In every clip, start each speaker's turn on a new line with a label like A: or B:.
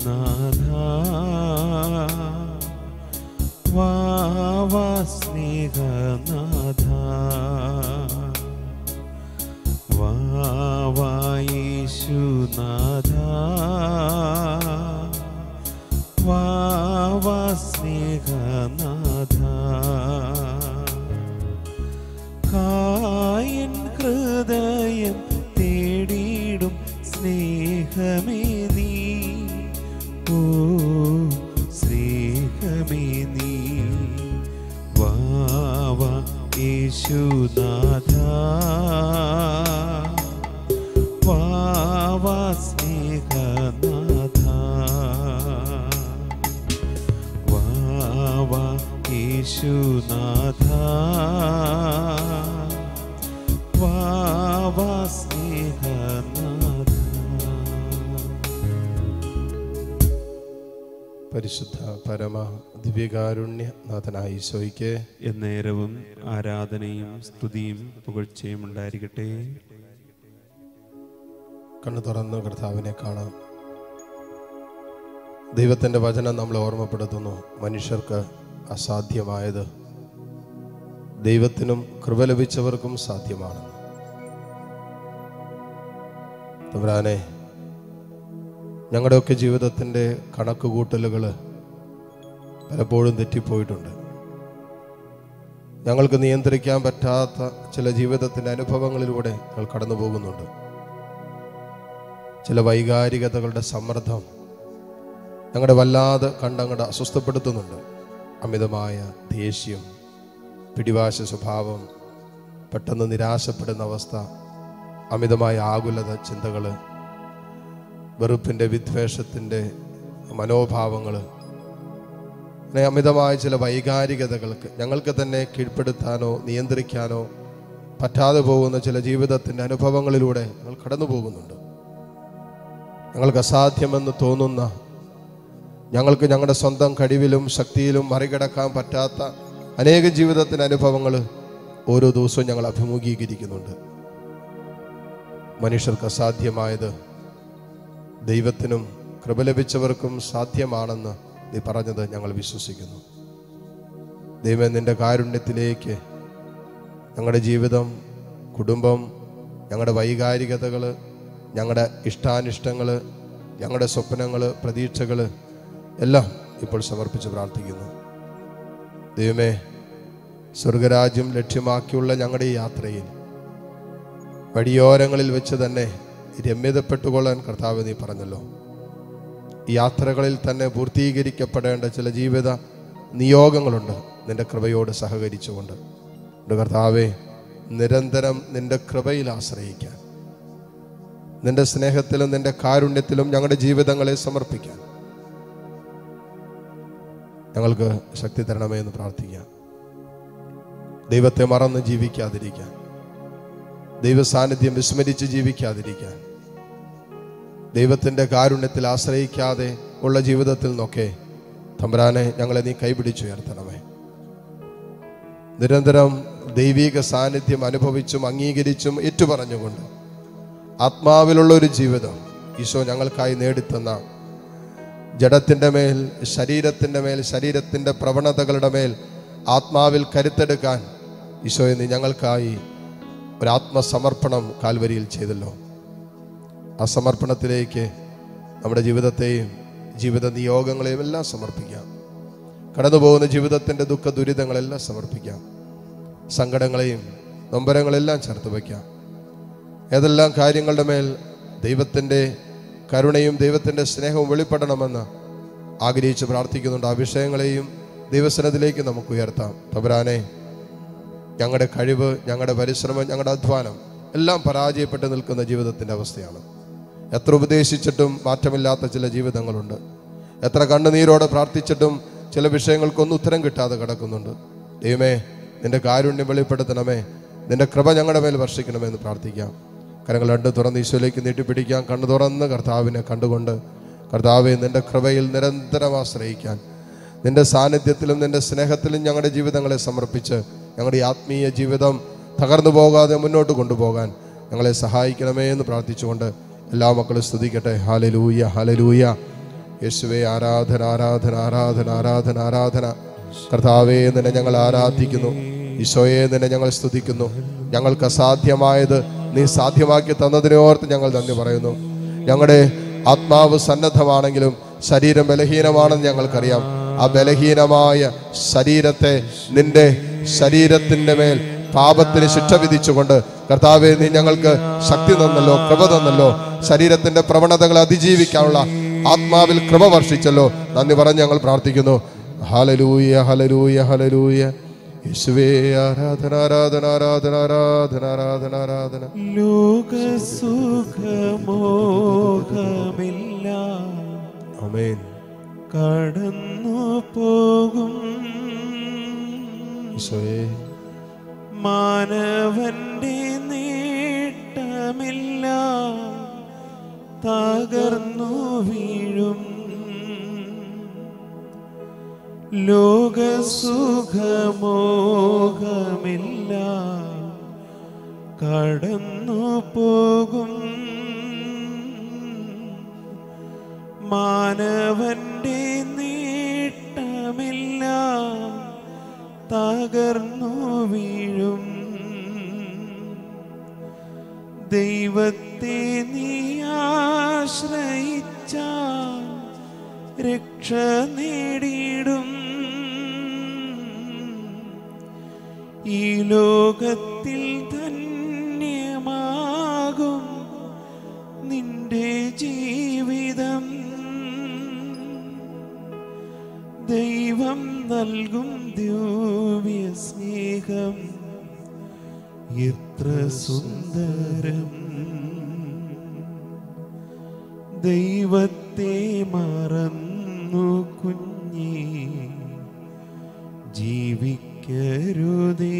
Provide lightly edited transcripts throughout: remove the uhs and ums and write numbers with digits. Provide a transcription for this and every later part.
A: നാഥാ വാവാ സ്നേഹനാഥാ വാവാ യേശുനാഥാ വാവാ സ്നേഹനാഥാ കായൻ ഹൃദയം തേടിയിടും സ്നേഹമേ നീ, ഓ സ്നേഹമേ നീ വാവാ യേശുനാഥാ വാവാ സ്നേഹനാഥാ വാവാ യേശുനാഥാ വാവാ സ്നേഹനാഥാ.
B: പരിശുദ്ധ പരമ ദിവ്യകാരുണ്യ നാഥനായ ഈശോയ്ക്ക്
A: എന്നേരവും ആരാധനയും സ്തുതിയും പുകഴ്ചയും ഉണ്ടായിരിക്കട്ടെ.
B: കണ്ണു തുറന്ന് കർത്താവിനെ കാണാം. ദൈവത്തിൻ്റെ വചനം നമ്മളെ ഓർമ്മപ്പെടുത്തുന്നു, മനുഷ്യർക്ക് അസാധ്യമായത് ദൈവത്തിനും കൃപ ലഭിച്ചവർക്കും സാധ്യമാണ്. തമ്പുരാനെ, ഞങ്ങളുടെയൊക്കെ ജീവിതത്തിൻ്റെ കണക്കുകൂട്ടലുകൾ പലപ്പോഴും തെറ്റിപ്പോയിട്ടുണ്ട്. ഞങ്ങൾക്ക് നിയന്ത്രിക്കാൻ പറ്റാത്ത ചില ജീവിതത്തിൻ്റെ അനുഭവങ്ങളിലൂടെ ഞങ്ങൾ കടന്നു പോകുന്നുണ്ട്. ചില വൈകാരികതകളുടെ സമ്മർദ്ദം ഞങ്ങളുടെ വല്ലാതെ കണ്ടങ്ങടെ അസ്വസ്ഥപ്പെടുത്തുന്നുണ്ട്. അമിതമായ ദേഷ്യം, പിടിവാശ സ്വഭാവം, പെട്ടെന്ന് നിരാശപ്പെടുന്ന അവസ്ഥ, അമിതമായ ആകുലത ചിന്തകൾ, വെറുപ്പിൻ്റെ വിദ്വേഷത്തിൻ്റെ മനോഭാവങ്ങൾ, അങ്ങനെ അമിതമായ ചില വൈകാരികതകൾക്ക് ഞങ്ങൾക്ക് തന്നെ കീഴ്പ്പെടുത്താനോ നിയന്ത്രിക്കാനോ പറ്റാതെ പോകുന്ന ചില ജീവിതത്തിൻ്റെ അനുഭവങ്ങളിലൂടെ ഞങ്ങൾ കടന്നു പോകുന്നുണ്ട്. ഞങ്ങൾക്ക് അസാധ്യമെന്ന് തോന്നുന്ന, ഞങ്ങൾക്ക് ഞങ്ങളുടെ സ്വന്തം കഴിവിലും ശക്തിയിലും മറികടക്കാൻ പറ്റാത്ത അനേക ജീവിതത്തിൻ്റെ അനുഭവങ്ങൾ ഓരോ ദിവസവും ഞങ്ങൾ അഭിമുഖീകരിക്കുന്നുണ്ട്. മനുഷ്യർക്ക് അസാധ്യമായത് ദൈവത്തിനും കൃപ ലഭിച്ചവർക്കും സാധ്യമാണെന്ന് നീ പറഞ്ഞത് ഞങ്ങൾ വിശ്വസിക്കുന്നു. ദൈവമേ, നിന്റെ കാരുണ്യത്തിലേക്ക് ഞങ്ങളുടെ ജീവിതം, കുടുംബം, ഞങ്ങളുടെ വൈകാരികതകൾ, ഞങ്ങളുടെ ഇഷ്ടാനിഷ്ടങ്ങൾ, ഞങ്ങളുടെ സ്വപ്നങ്ങൾ, പ്രതീക്ഷകൾ എല്ലാം ഇപ്പോൾ സമർപ്പിച്ച് പ്രാർത്ഥിക്കുന്നു. ദൈവമേ, സ്വർഗരാജ്യം ലക്ഷ്യമാക്കിയുള്ള ഞങ്ങളുടെ ഈ യാത്രയിൽ വഴിയോരങ്ങളിൽ വെച്ച് തന്നെ രമ്യതപ്പെട്ടുകൊള്ളാൻ കർത്താവ് നീ പറഞ്ഞല്ലോ. ഈ യാത്രകളിൽ തന്നെ പൂർത്തീകരിക്കപ്പെടേണ്ട ചില ജീവിത നിയോഗങ്ങളുണ്ട്. നിന്റെ കൃപയോട് സഹകരിച്ചുകൊണ്ട് കർത്താവെ, നിരന്തരം നിന്റെ കൃപയിൽ ആശ്രയിക്കാൻ, നിന്റെ സ്നേഹത്തിലും നിന്റെ കാരുണ്യത്തിലും ഞങ്ങളുടെ ജീവിതങ്ങളെ സമർപ്പിക്കാൻ ഞങ്ങൾക്ക് ശക്തി തരണമേ എന്ന് പ്രാർത്ഥിക്കാം. ദൈവത്തെ മറന്ന് ജീവിക്കാതിരിക്കാൻ, ദൈവ സാന്നിധ്യം വിസ്മരിച്ച് ജീവിക്കാതിരിക്കാൻ, ദൈവത്തിൻ്റെ കാരുണ്യത്തിൽ ആശ്രയിക്കാതെ ഉള്ള ജീവിതത്തിൽ നിന്നൊക്കെ തമ്പുരാനെ ഞങ്ങളെ നീ കൈപിടിച്ചുയർത്തണമേ. നിരന്തരം ദൈവിക സാന്നിധ്യം അനുഭവിച്ചും അംഗീകരിച്ചും ഏറ്റുപറഞ്ഞുകൊണ്ട് ആത്മാവിലുള്ള ഒരു ജീവിതം ഈശോ ഞങ്ങൾക്കായി നേടിത്തന്ന ജഡത്തിൻ്റെ മേൽ, ശരീരത്തിൻ്റെ മേൽ, ശരീരത്തിൻ്റെ പ്രവണതകളുടെ മേൽ ആത്മാവിൽ കരുത്തെടുക്കാൻ ഈശോയെ നീ ഞങ്ങൾക്കായി ഒരാത്മസമർപ്പണം കാൽവരിയിൽ ചെയ്തല്ലോ. ആ സമർപ്പണത്തിലേക്ക് നമ്മുടെ ജീവിതത്തെയും ജീവിത നിയോഗങ്ങളെയും എല്ലാം സമർപ്പിക്കാം. കടന്നു പോകുന്ന ജീവിതത്തിൻ്റെ ദുഃഖ ദുരിതങ്ങളെല്ലാം സമർപ്പിക്കാം. സങ്കടങ്ങളെയും നൊമ്പരങ്ങളെല്ലാം ചേർത്ത് വയ്ക്കാം. ഏതെല്ലാം കാര്യങ്ങളുടെ മേൽ ദൈവത്തിൻ്റെ കരുണയും ദൈവത്തിൻ്റെ സ്നേഹവും വെളിപ്പെടണമെന്ന് ആഗ്രഹിച്ച് പ്രാർത്ഥിക്കുന്നുണ്ട്. ആ വിഷയങ്ങളെയും ദൈവസനത്തിലേക്ക് നമുക്ക് ഉയർത്താം. തമ്പുരാനെ, ഞങ്ങളുടെ കഴിവ്, ഞങ്ങളുടെ പരിശ്രമം, ഞങ്ങളുടെ അധ്വാനം എല്ലാം പരാജയപ്പെട്ട് നിൽക്കുന്ന ജീവിതത്തിൻ്റെ അവസ്ഥയാണ്. എത്ര ഉപദേശിച്ചിട്ടും മാറ്റമില്ലാത്ത ചില ജീവിതങ്ങളുണ്ട്. എത്ര കണ്ണുനീരോടെ പ്രാർത്ഥിച്ചിട്ടും ചില വിഷയങ്ങൾക്കൊന്നും ഉത്തരം കിട്ടാതെ കിടക്കുന്നുണ്ട്. ദൈവമേ, നിന്റെ കാരുണ്യം വെളിപ്പെടുത്തണമേ, നിന്റെ കൃപ ഞങ്ങളുടെ മേൽ വർഷിക്കണമേ എന്ന് പ്രാർത്ഥിക്കാം. കരങ്ങൾ രണ്ട് തുറന്ന് ഈശോയിലേക്ക് നീട്ടിപ്പിടിക്കാം. കണ്ണു തുറന്ന് കർത്താവിനെ കണ്ടുകൊണ്ട്, കർത്താവെ, നിന്റെ കൃപയിൽ നിരന്തരം ആശ്രയിക്കാൻ, നിന്റെ സാന്നിധ്യത്തിലും നിന്റെ സ്നേഹത്തിലും ഞങ്ങളുടെ ജീവിതങ്ങളെ സമർപ്പിച്ച് ഞങ്ങളുടെ ആത്മീയ ജീവിതം തകർന്നു പോകാതെ മുന്നോട്ട് കൊണ്ടുപോകാൻ ഞങ്ങളെ സഹായിക്കണമേ എന്ന് പ്രാർത്ഥിച്ചുകൊണ്ട് എല്ലാ മക്കളും സ്തുതിക്കട്ടെ. Hallelujah, hallelujah. യേശുവേ ആരാധന, ആരാധന, ആരാധന, ആരാധന, ആരാധന. കർത്താവേ, നിന്നെ ഞങ്ങൾ ആരാധിക്കുന്നു. ഈശോയെ, നിന്നെ ഞങ്ങൾ സ്തുതിക്കുന്നു. ഞങ്ങൾക്ക് അസാധ്യമായത് നീ സാധ്യമാക്കി തന്നതിനെ ഓർത്ത് ഞങ്ങൾ നന്ദി പറയുന്നു. ഞങ്ങളുടെ ആത്മാവ് സന്നദ്ധമാണെങ്കിലും ശരീരം ബലഹീനമാണെന്ന് ഞങ്ങൾക്കറിയാം. ആ ബലഹീനമായ ശരീരത്തെ നിന്റെ ശരീരത്തിൻ്റെ മേൽ പാപത്തിന് ശിക്ഷ വിധിച്ചുകൊണ്ട് കർത്താവേ, നീ ഞങ്ങൾക്ക് ശക്തി തന്നല്ലോ, കൃപ തന്നല്ലോ. ശരീരത്തിന്റെ പ്രവണതകളെ അതിജീവിക്കാനുള്ള ആത്മാവിൽ കൃപ വർഷിച്ചല്ലോ. നന്ദി പറഞ്ഞ് ഞങ്ങൾ പ്രാർത്ഥിക്കുന്നു. Hallelujah, hallelujah, hallelujah. യേശുവേ ആരാധന, ആരാധന, ആരാധന, ആരാധന, ആരാധന, ആരാധന.
A: ലോകസുഖമോഹമില്ല,
B: ആമേൻ.
A: കടന്നു പോകും
B: ഈശോയേ,
A: മാനവന്റെ നേട്ടമില്ല, തകർന്നു വീഴും. ലോകസുഖമോഹമില്ല, കടന്നു പോകും. മാനവന്റെ നേട്ടമില്ല, തകർന്നു വീഴും. ദൈവത്തെ നീ ആശ്രയിച്ചാൽ രക്ഷ നേടിയിടും. ഈ ലോകത്തിൽ ധന്യമാകും നിന്റെ ജീവിതം. ദൈവം നൽകും ദിവ്യ സ്നേഹം എത്ര സുന്ദരം. ദൈവത്തെ മറന്നു കുഞ്ഞേ ജീവിക്കരുതേ.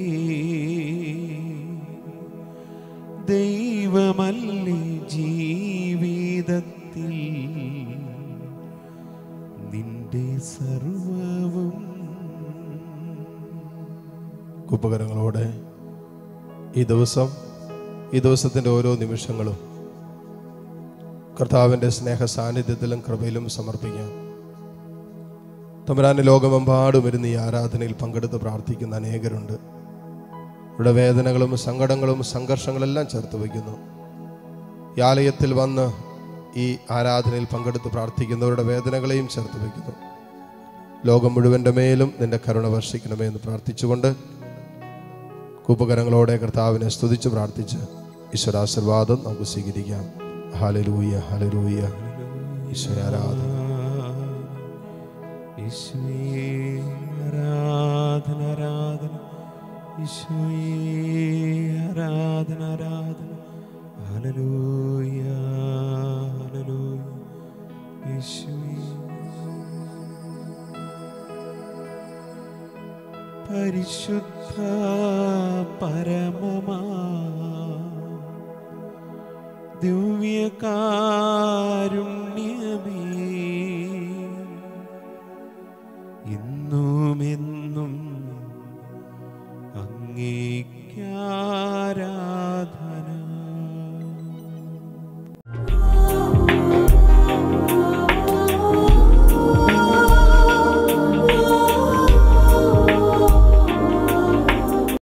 A: ദൈവമല്ലേ ജീവിതത്തിൽ നിന്റെ സർവവും.
B: കുപ്പകരങ്ങളോടെ ഈ ദിവസത്തിൻ്റെ ഓരോ നിമിഷങ്ങളും കർത്താവിൻ്റെ സ്നേഹ സാന്നിധ്യത്തിലും കൃപയിലും സമർപ്പിക്കാം. തമ്പുരാന് ലോകമെമ്പാടും വരുന്ന ഈ ആരാധനയിൽ പങ്കെടുത്ത് പ്രാർത്ഥിക്കുന്ന അനേകരുണ്ട്. ഇവിടെ വേദനകളും സങ്കടങ്ങളും സംഘർഷങ്ങളെല്ലാം ചേർത്ത് വയ്ക്കുന്നു. ഈ ആലയത്തിൽ വന്ന് ഈ ആരാധനയിൽ പങ്കെടുത്ത് പ്രാർത്ഥിക്കുന്നവരുടെ വേദനകളെയും ചേർത്ത് വയ്ക്കുന്നു. ലോകം മുഴുവൻ്റെ മേലും നിന്റെ കരുണ വർഷിക്കണമേ എന്ന് പ്രാർത്ഥിച്ചുകൊണ്ട് കൂപ്പകരങ്ങളോടെ കർത്താവിനെ സ്തുതിച്ച് പ്രാർത്ഥിച്ച് ഈശ്വരാശീർവാദം നമുക്ക് സ്വീകരിക്കാം. Hallelujah, hallelujah. ഈശ്വര ആരാധന.
A: ഈശോയേ ആരാധന, ആരാധന. ഈശോയേ ആരാധന, ആരാധന. Hallelujah, hallelujah. ഈശോയേ പരിശുദ്ധ പരമമാ ദിവ്യകാരുണ്യമേ,